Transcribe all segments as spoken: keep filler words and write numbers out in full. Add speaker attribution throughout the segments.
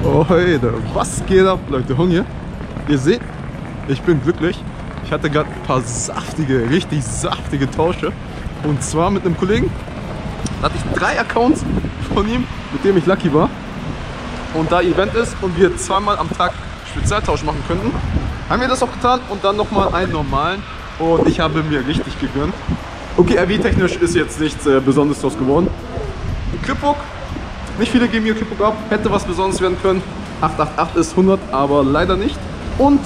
Speaker 1: Oh hey, was geht ab, Leute? Hunger. Ihr seht, ich bin glücklich. Ich hatte gerade ein paar saftige, richtig saftige Tausche. Und zwar mit einem Kollegen. Da hatte ich drei Accounts von ihm, mit dem ich lucky war. Und da Event ist und wir zweimal am Tag Spezialtausch machen könnten, haben wir das auch getan und dann nochmal einen normalen. Und ich habe mir richtig gegönnt. Okay, R W-technisch ist jetzt nichts äh, Besonderes draus geworden. Clipbook. Nicht viele geben mir Clipbook ab. Hätte was Besonderes werden können. acht acht acht ist hundert, aber leider nicht. Und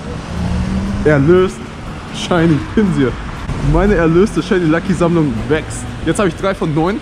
Speaker 1: erlöst Shiny Pinsir. Meine erlöste Shiny Lucky Sammlung wächst. Jetzt habe ich drei von neun.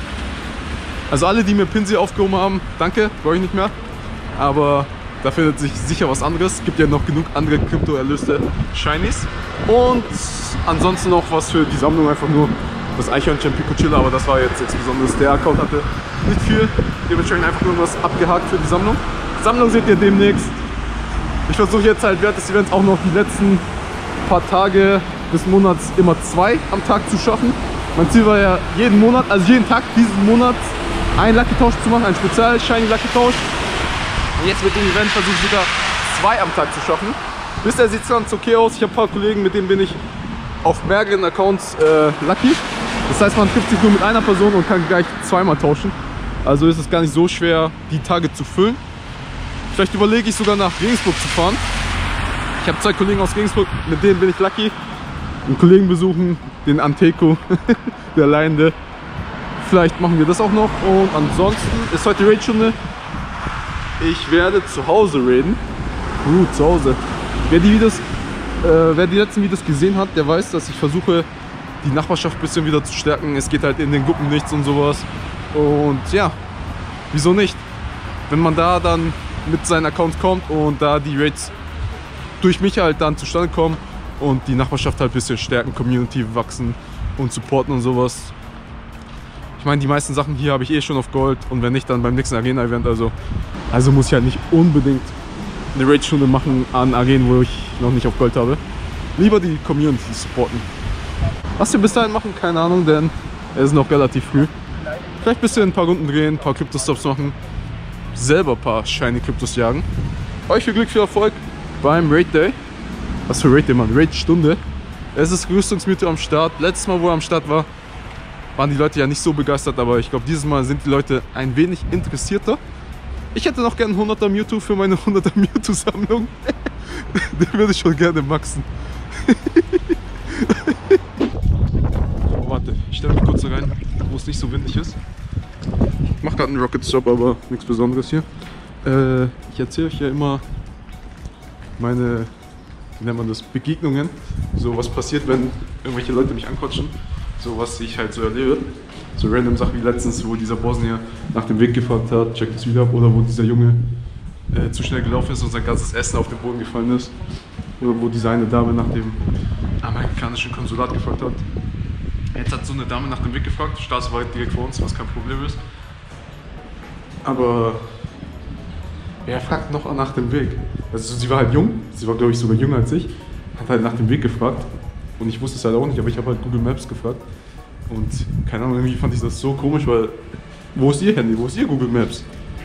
Speaker 1: Also alle, die mir Pinsir aufgehoben haben, danke, brauche ich nicht mehr. Aber da findet sich sicher was anderes. Es gibt ja noch genug andere Krypto-erlöste Shinies. Und ansonsten noch was für die Sammlung, einfach nur das Eichhörnchen Piccochilla, aber das war jetzt nichts Besonderes. Der Account hatte nicht viel, dementsprechend einfach irgendwas abgehakt für die Sammlung. Die Sammlung seht ihr demnächst. Ich versuche jetzt halt während des Events auch noch die letzten paar Tage des Monats immer zwei am Tag zu schaffen. Mein Ziel war ja jeden Monat, also jeden Tag diesen Monat einen Lucky Tausch zu machen, einen Spezial Shiny Lucky Tausch. Und jetzt mit dem Event versuche ich sogar zwei am Tag zu schaffen. Bisher sieht es ganz okay aus. Ich habe ein paar Kollegen, mit denen bin ich auf mehreren Accounts äh, lucky. Das heißt, man trifft sich nur mit einer Person und kann gleich zweimal tauschen. Also ist es gar nicht so schwer, die Tage zu füllen. Vielleicht überlege ich sogar nach Regensburg zu fahren. Ich habe zwei Kollegen aus Regensburg, mit denen bin ich lucky. Einen Kollegen besuchen, den Anteco, der Leihende. Vielleicht machen wir das auch noch. Und ansonsten ist heute die Raid-Stunde. Ich werde zu Hause raiden. Uh, zu Hause. Wer die Videos, äh, wer die letzten Videos gesehen hat, der weiß, dass ich versuche, die Nachbarschaft ein bisschen wieder zu stärken. Es geht halt in den Gruppen nichts und sowas. Und ja, wieso nicht? Wenn man da dann mit seinen Accounts kommt und da die Raids durch mich halt dann zustande kommen und die Nachbarschaft halt ein bisschen stärken, Community wachsen und supporten und sowas. Ich meine, die meisten Sachen hier habe ich eh schon auf Gold und wenn nicht, dann beim nächsten Arena-Event. Also, also muss ich halt nicht unbedingt eine Raid-Stunde machen an Arenen, wo ich noch nicht auf Gold habe. Lieber die Community supporten. Was wir bis dahin machen, keine Ahnung, denn es ist noch relativ früh. Vielleicht ein bisschen ein paar Runden drehen, ein paar Krypto-Stops machen, selber ein paar Shiny Kryptos jagen. Euch viel Glück, viel Erfolg beim Raid Day. Was für Raid Day, Mann? Raid-Stunde. Es ist Rüstungsmytho am Start. Letztes Mal, wo er am Start war, waren die Leute ja nicht so begeistert, aber ich glaube, dieses Mal sind die Leute ein wenig interessierter. Ich hätte noch gerne einen hunderter Mewtwo für meine hunderter Mewtwo-Sammlung. Den würde ich schon gerne maxen. So, warte, ich stelle mich kurz rein, wo es nicht so windig ist. Ich mache gerade einen Rocket-Stop, aber nichts Besonderes hier. Äh, ich erzähle euch ja immer meine, wie nennt man das, Begegnungen. So, was passiert, wenn irgendwelche Leute mich anquatschen. So, was ich halt so erlebe. So random Sachen wie letztens, wo dieser Bosnier nach dem Weg gefragt hat, check das Video ab, oder wo dieser Junge äh, zu schnell gelaufen ist und sein ganzes Essen auf den Boden gefallen ist. Oder wo diese eine Dame nach dem amerikanischen Konsulat gefragt hat. Jetzt hat so eine Dame nach dem Weg gefragt, Straße war direkt vor uns, was kein Problem ist. Aber wer fragt noch nach dem Weg? Also sie war halt jung, sie war glaube ich sogar jünger als ich, hat halt nach dem Weg gefragt. Und ich wusste es halt auch nicht, aber ich habe halt Google Maps gefragt. Und keine Ahnung, irgendwie fand ich das so komisch, weil wo ist ihr Handy, wo ist ihr Google Maps?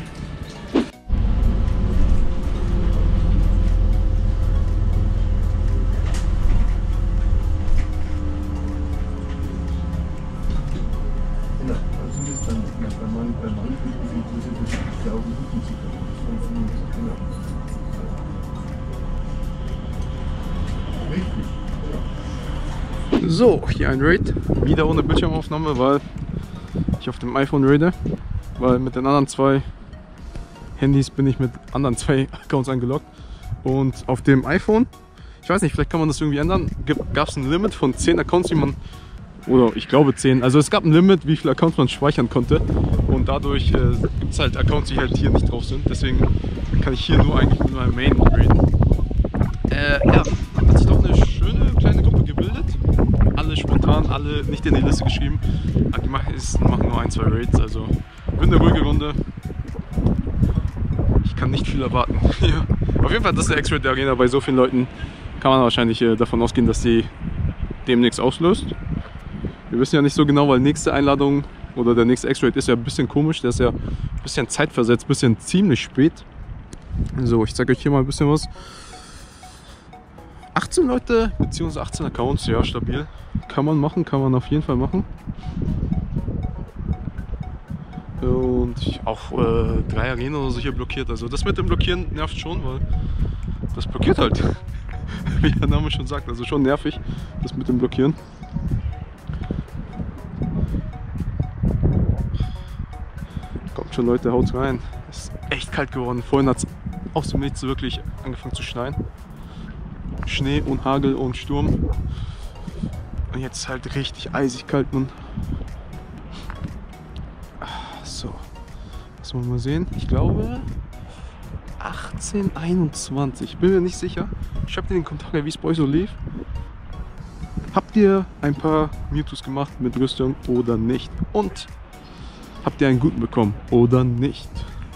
Speaker 1: So, hier ein Raid, wieder ohne Bildschirmaufnahme, weil ich auf dem iPhone raide, weil mit den anderen zwei Handys bin ich mit anderen zwei Accounts eingeloggt und auf dem iPhone, ich weiß nicht, vielleicht kann man das irgendwie ändern, gab es ein Limit von zehn Accounts, die man, oder ich glaube zehn, also es gab ein Limit, wie viele Accounts man speichern konnte und dadurch äh, gibt es halt Accounts, die halt hier nicht drauf sind, deswegen kann ich hier nur eigentlich mit meinem Main raiden. Äh, ja, hat sich doch eine schöne kleine Gruppe gebildet. Alle spontan, alle nicht in die Liste geschrieben. Aber die machen, ist, machen nur ein, zwei Raids, also wird eine ruhige Runde. Ich kann nicht viel erwarten. Ja. Auf jeden Fall, das ist der X-Raid der Arena. Bei so vielen Leuten kann man wahrscheinlich äh, davon ausgehen, dass sie demnächst auslöst. Wir wissen ja nicht so genau, weil nächste Einladung oder der nächste X-Raid ist ja ein bisschen komisch. Der ist ja ein bisschen zeitversetzt, ein bisschen ziemlich spät. So, ich zeige euch hier mal ein bisschen was. achtzehn Leute, beziehungsweise achtzehn Accounts, ja, stabil. Kann man machen, kann man auf jeden Fall machen. Und ich auch äh, drei Arenen oder so hier blockiert. Also das mit dem Blockieren nervt schon, weil das blockiert halt. Wie der Name schon sagt, also schon nervig, das mit dem Blockieren. Kommt schon, Leute, haut rein. Es ist echt kalt geworden. Vorhin hat es aus dem Nichts wirklich angefangen zu schneien. Schnee und Hagel und Sturm. Und jetzt ist halt richtig eisig kalt, Mann. So, lass mal mal sehen. Ich glaube achtzehn einundzwanzig. Bin mir nicht sicher. Schreibt in den Kommentaren, wie es bei euch so lief. Habt ihr ein paar Mewtwo's gemacht mit Rüstung oder nicht? Und habt ihr einen guten bekommen oder nicht?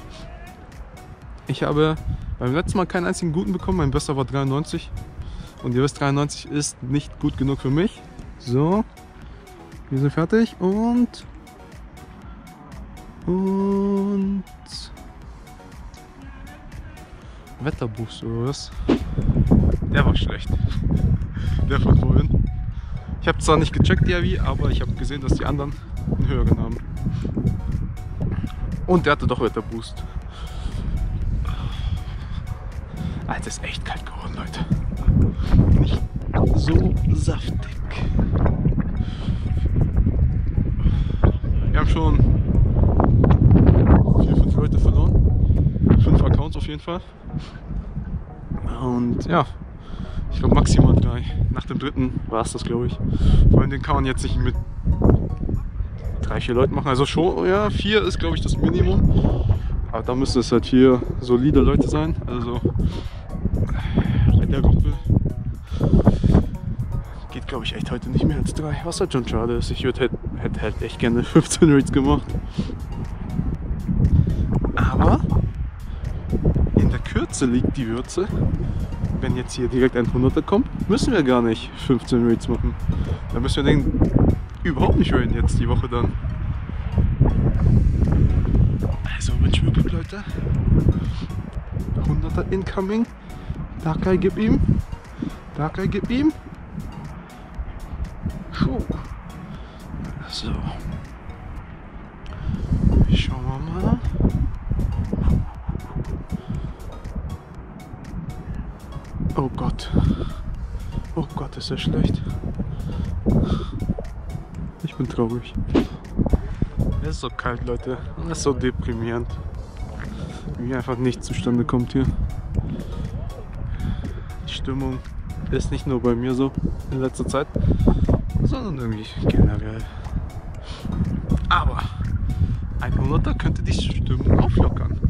Speaker 1: Ich habe beim letzten Mal keinen einzigen guten bekommen. Mein bester war dreiundneunzig. Und ihr wisst, dreiundneunzig ist nicht gut genug für mich. So, wir sind fertig und und Wetterboost oder was? Der war schlecht. Der von vorhin. Ich habe zwar nicht gecheckt, die I V, aber ich habe gesehen, dass die anderen einen höheren haben. Und der hatte doch Wetterboost. Alter, ist echt kalt geworden, Leute. Nicht so saftig. Wir haben schon vier, fünf Leute verloren. Fünf Accounts auf jeden Fall. Und ja, ich glaube maximal drei. Nach dem dritten war es das, glaube ich. Vor allem den kann man jetzt nicht mit drei, vier Leuten machen. Also schon, ja, vier ist, glaube ich, das Minimum. Aber da müssen es halt vier solide Leute sein. Also bei der Gruppe geht, glaube ich, echt heute nicht mehr als drei. Was halt schon schade ist. Ich würde hätte hätte halt echt gerne fünfzehn Raids gemacht. Aber in der Kürze liegt die Würze. Wenn jetzt hier direkt ein hunderter kommt, müssen wir gar nicht fünfzehn Raids machen. Dann müssen wir den überhaupt nicht raiden jetzt die Woche dann. Also wünschen wir Glück, Leute. hunderter incoming. Darkrai, gib ihm. Darkrai, gib ihm. Puh. So. Schauen wir mal. Oh Gott. Oh Gott, ist das schlecht. Ich bin traurig. Es ist so kalt, Leute. Und es ist so deprimierend. Wie einfach nichts zustande kommt hier. Die Stimmung ist nicht nur bei mir so in letzter Zeit, sondern irgendwie generell. Aber ein hunderter könnte die Stimmung auflockern.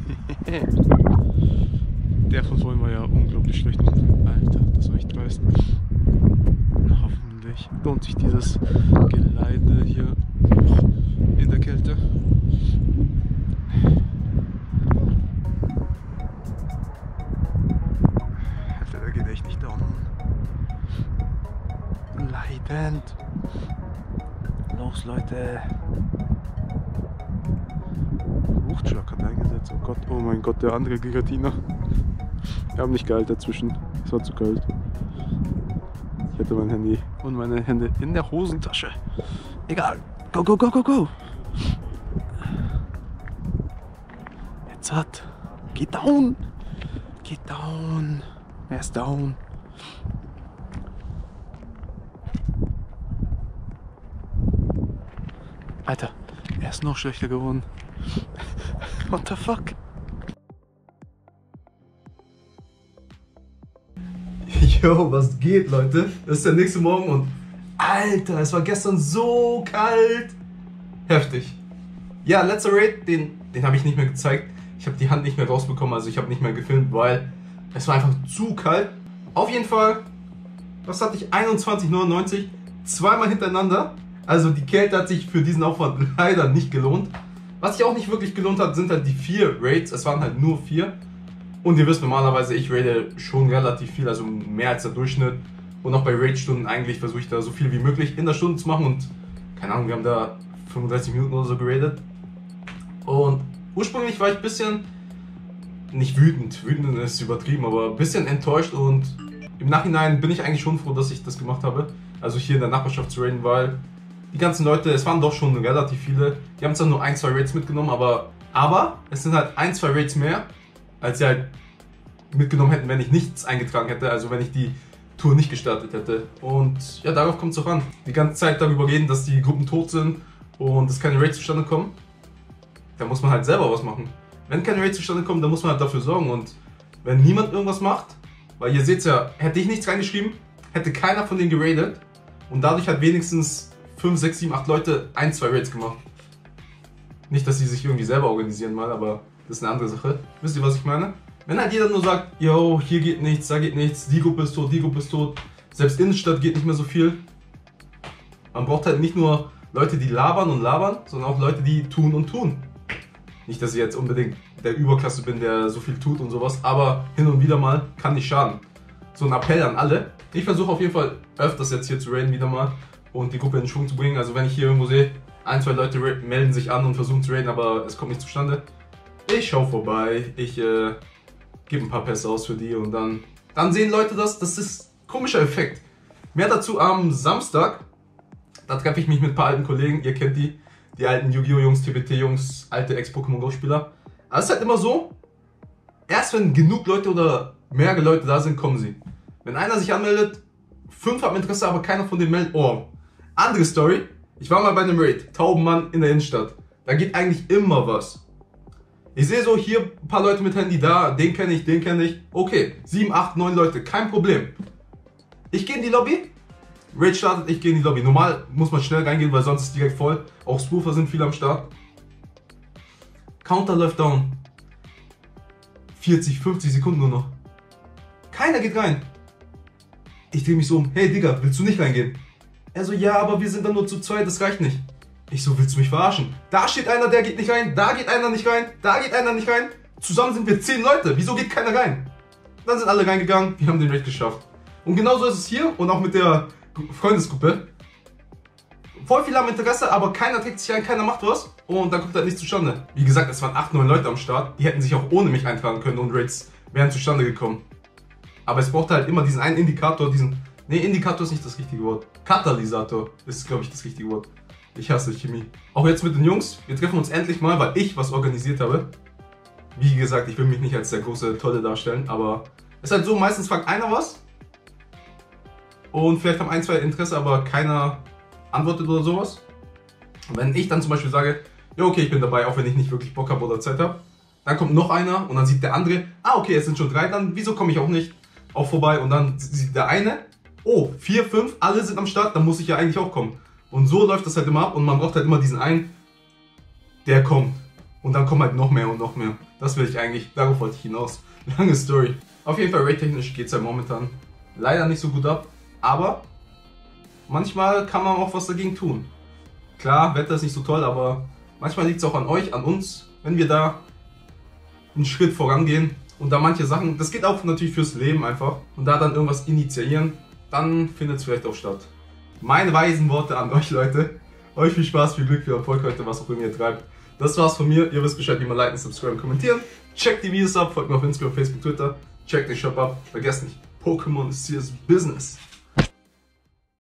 Speaker 1: Der von vorhin war ja unglaublich schlecht. Alter, das war echt dreist. Hoffentlich lohnt sich dieses Geleide hier in der Kälte. Alter, der geht echt nicht down. Leidend. Los, Leute. Wuchtschlag hat eingesetzt. Oh Gott, oh mein Gott, der andere Giratina. Wir haben nicht gehalten dazwischen. Es war zu kalt. Ich hatte mein Handy und meine Hände in der Hosentasche. Egal. Go, go, go, go, go. Jetzt hat. Geht down. Geht down. Er ist down. Alter, er ist noch schlechter geworden. What the fuck? Yo, was geht, Leute? Das ist der nächste Morgen und Alter, es war gestern so kalt. Heftig. Ja, letzter Raid, den, den habe ich nicht mehr gezeigt. Ich habe die Hand nicht mehr rausbekommen, also ich habe nicht mehr gefilmt, weil es war einfach zu kalt. Auf jeden Fall, was hatte ich? einundzwanzig neunundneunzig, zweimal hintereinander. Also die Kälte hat sich für diesen Aufwand leider nicht gelohnt. Was sich auch nicht wirklich gelohnt hat, sind halt die vier Raids. Es waren halt nur vier. Und ihr wisst normalerweise, ich raide schon relativ viel, also mehr als der Durchschnitt. Und auch bei Raid-Stunden eigentlich versuche ich da so viel wie möglich in der Stunde zu machen. Und keine Ahnung, wir haben da fünfunddreißig Minuten oder so geradet. Und ursprünglich war ich ein bisschen nicht wütend, wütend ist übertrieben, aber ein bisschen enttäuscht und im Nachhinein bin ich eigentlich schon froh, dass ich das gemacht habe. Also hier in der Nachbarschaft zu raiden, weil die ganzen Leute, es waren doch schon relativ viele, die haben zwar nur ein, zwei Raids mitgenommen, aber, aber es sind halt ein, zwei Raids mehr, als sie halt mitgenommen hätten, wenn ich nichts eingetragen hätte, also wenn ich die Tour nicht gestartet hätte. Und ja, darauf kommt es auch an. Die ganze Zeit darüber reden, dass die Gruppen tot sind und dass keine Raids zustande kommen, da muss man halt selber was machen. Wenn keine Raids zustande kommen, dann muss man halt dafür sorgen und wenn niemand irgendwas macht, weil ihr seht ja, hätte ich nichts reingeschrieben, hätte keiner von denen geradet und dadurch hat wenigstens fünf, sechs, sieben, acht Leute ein, zwei Raids gemacht. Nicht, dass sie sich irgendwie selber organisieren mal, aber das ist eine andere Sache. Wisst ihr, was ich meine? Wenn halt jeder nur sagt, yo, hier geht nichts, da geht nichts, die Gruppe ist tot, die Gruppe ist tot, selbst Innenstadt geht nicht mehr so viel. Man braucht halt nicht nur Leute, die labern und labern, sondern auch Leute, die tun und tun. Nicht, dass ich jetzt unbedingt der Überklasse bin, der so viel tut und sowas, aber hin und wieder mal kann nicht schaden. So ein Appell an alle. Ich versuche auf jeden Fall öfters jetzt hier zu raiden wieder mal und die Gruppe in Schwung zu bringen. Also wenn ich hier irgendwo sehe, ein, zwei Leute melden sich an und versuchen zu raiden, aber es kommt nicht zustande. Ich schaue vorbei, ich äh, gebe ein paar Pässe aus für die und dann, dann sehen Leute das. Das ist ein komischer Effekt. Mehr dazu am Samstag. Da treffe ich mich mit ein paar alten Kollegen, ihr kennt die. Die alten Yu-Gi-Oh! Jungs, T B T-Jungs, alte Ex-Pokémon Go-Spieler. Aber es ist halt immer so, erst wenn genug Leute oder mehrere Leute da sind, kommen sie. Wenn einer sich anmeldet, fünf haben Interesse, aber keiner von denen meldet. Oh, andere Story. Ich war mal bei einem Raid, Taubenmann in der Innenstadt. Da geht eigentlich immer was. Ich sehe so hier ein paar Leute mit Handy da, den kenne ich, den kenne ich. Okay, sieben, acht, neun Leute, kein Problem. Ich gehe in die Lobby. Raid startet, ich gehe in die Lobby. Normal muss man schnell reingehen, weil sonst ist es direkt voll. Auch Spoofer sind viel am Start. Counter läuft down. vierzig, fünfzig Sekunden nur noch. Keiner geht rein. Ich drehe mich so um. Hey Digga, willst du nicht reingehen? Er so, ja, aber wir sind dann nur zu zweit, das reicht nicht. Ich so, willst du mich verarschen? Da steht einer, der geht nicht rein. Da geht einer nicht rein. Da geht einer nicht rein. Zusammen sind wir zehn Leute. Wieso geht keiner rein? Dann sind alle reingegangen. Wir haben den Raid geschafft. Und genauso ist es hier und auch mit der Freundesgruppe. Voll viele haben Interesse, aber keiner trägt sich ein, keiner macht was und dann kommt halt nichts zustande. Wie gesagt, es waren acht, neun Leute am Start, die hätten sich auch ohne mich eintragen können und Raids wären zustande gekommen. Aber es braucht halt immer diesen einen Indikator, diesen... Ne, Indikator ist nicht das richtige Wort. Katalysator ist, glaube ich, das richtige Wort. Ich hasse Chemie. Auch jetzt mit den Jungs, wir treffen uns endlich mal, weil ich was organisiert habe. Wie gesagt, ich will mich nicht als der große Tolle darstellen, aber es ist halt so, meistens fragt einer was und vielleicht haben ein, zwei Interesse, aber keiner antwortet oder sowas. Und wenn ich dann zum Beispiel sage, ja okay, ich bin dabei, auch wenn ich nicht wirklich Bock habe oder Zeit habe, dann kommt noch einer und dann sieht der andere, ah okay, es sind schon drei, dann wieso komme ich auch nicht auch vorbei und dann sieht der eine, oh, vier, fünf, alle sind am Start, dann muss ich ja eigentlich auch kommen. Und so läuft das halt immer ab und man braucht halt immer diesen einen, der kommt. Und dann kommen halt noch mehr und noch mehr. Das will ich eigentlich, darauf wollte ich hinaus. Lange Story. Auf jeden Fall raid-technisch geht es ja momentan leider nicht so gut ab, aber manchmal kann man auch was dagegen tun. Klar, Wetter ist nicht so toll, aber manchmal liegt es auch an euch, an uns, wenn wir da einen Schritt vorangehen und da manche Sachen, das geht auch natürlich fürs Leben einfach, und da dann irgendwas initiieren, dann findet es vielleicht auch statt. Meine weisen Worte an euch Leute. Euch viel Spaß, viel Glück, viel Erfolg heute, was auch immer ihr treibt. Das war's von mir. Ihr wisst Bescheid, wie man liken, subscriben, kommentieren. Checkt die Videos ab, folgt mir auf Instagram, Facebook, Twitter. Checkt den Shop ab. Vergesst nicht, Pokémon ist serious business.